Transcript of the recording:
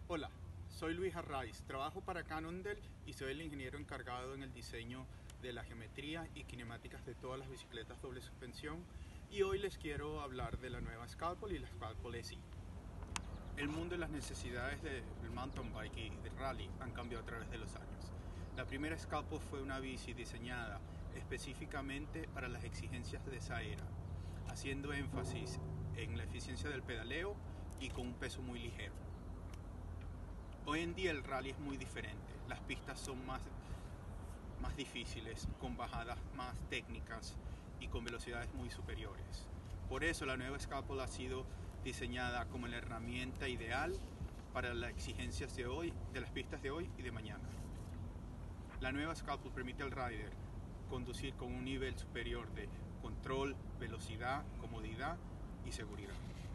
Hola, soy Luis Arraiz, trabajo para Cannondale y soy el ingeniero encargado en el diseño de la geometría y kinemáticas de todas las bicicletas doble suspensión, y hoy les quiero hablar de la nueva Scalpel y la Scalpel SI. El mundo y las necesidades del mountain bike y del rally han cambiado a través de los años. La primera Scalpel fue una bici diseñada específicamente para las exigencias de esa era, haciendo énfasis en la eficiencia del pedaleo y con un peso muy ligero. Hoy en día el rally es muy diferente, las pistas son más difíciles, con bajadas más técnicas y con velocidades muy superiores. Por eso la nueva Scalpel ha sido diseñada como la herramienta ideal para las exigencias de hoy, de las pistas de hoy y de mañana. La nueva Scalpel permite al rider conducir con un nivel superior de control, velocidad, comodidad y seguridad.